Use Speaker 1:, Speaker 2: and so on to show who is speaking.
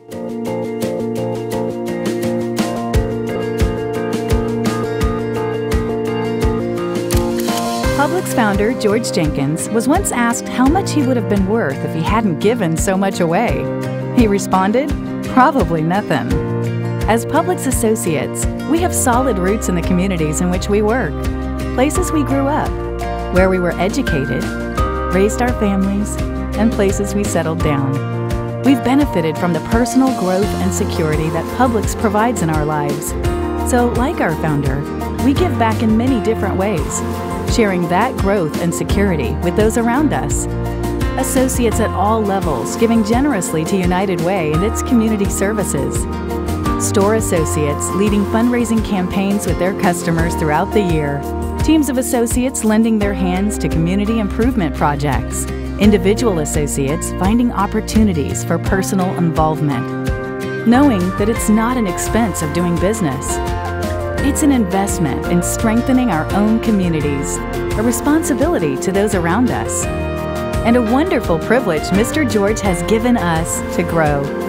Speaker 1: Publix founder George Jenkins was once asked how much he would have been worth if he hadn't given so much away. He responded, "Probably nothing." As Publix associates, we have solid roots in the communities in which we work, places we grew up, where we were educated, raised our families, and places we settled down. We've benefited from the personal growth and security that Publix provides in our lives. So, like our founder, we give back in many different ways, sharing that growth and security with those around us. Associates at all levels giving generously to United Way and its community services. Store associates leading fundraising campaigns with their customers throughout the year. Teams of associates lending their hands to community improvement projects. Individual associates finding opportunities for personal involvement. Knowing that it's not an expense of doing business. It's an investment in strengthening our own communities, a responsibility to those around us, and a wonderful privilege Mr. George has given us to grow.